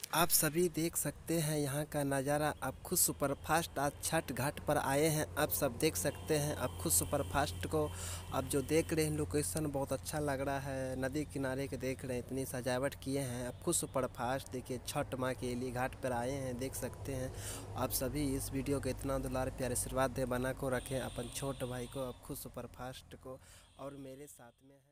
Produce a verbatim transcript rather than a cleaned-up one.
आप सभी देख सकते हैं यहाँ का नज़ारा। आप खुद सुपरफास्ट आज छठ घाट पर आए हैं। आप सब देख सकते हैं। आप खुद सुपरफास्ट को आप जो देख रहे हैं, लोकेशन बहुत अच्छा लग रहा है। नदी किनारे के देख रहे हैं, इतनी सजावट किए हैं। आप खुद सुपरफास्ट देखिए, छठ माँ के लिए घाट पर आए हैं, देख सकते हैं। आप सभी इस वीडियो को इतना दुलार प्यार आशीर्वाद दे बना को रखें अपन छोट भाई को, आप खुद सुपरफास्ट को। और मेरे साथ में है